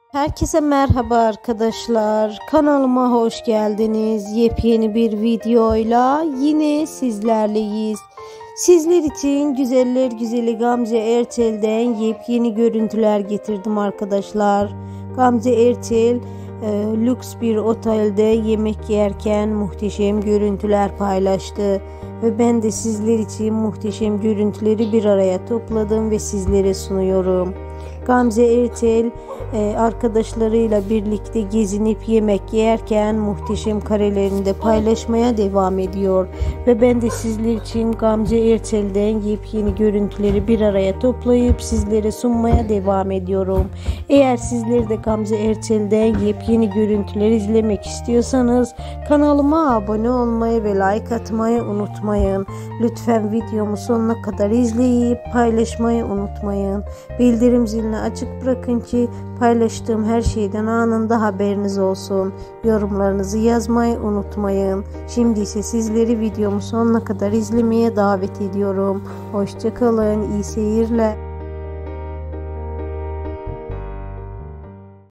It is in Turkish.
Herkese merhaba arkadaşlar. Kanalıma hoş geldiniz. Yepyeni bir videoyla yine sizlerleyiz. Sizler için güzeller güzeli Gamze Erçel'den yepyeni görüntüler getirdim arkadaşlar. Gamze Erçel lüks bir otelde yemek yerken muhteşem görüntüler paylaştı. Ve ben de sizler için muhteşem görüntüleri bir araya topladım ve sizlere sunuyorum. Gamze Erçel arkadaşlarıyla birlikte gezinip yemek yerken muhteşem karelerini de paylaşmaya devam ediyor. Ve ben de sizler için Gamze Erçel'den yepyeni görüntüleri bir araya toplayıp sizlere sunmaya devam ediyorum. Eğer sizler de Gamze Erçel'den yepyeni görüntüler izlemek istiyorsanız kanalıma abone olmayı ve like atmayı unutmayın. Lütfen videomu sonuna kadar izleyip paylaşmayı unutmayın. Bildirim zilini açık bırakın ki paylaştığım her şeyden anında haberiniz olsun. Yorumlarınızı yazmayı unutmayın. Şimdi ise sizleri videomu sonuna kadar izlemeye davet ediyorum. Hoşça kalın, iyi seyirler.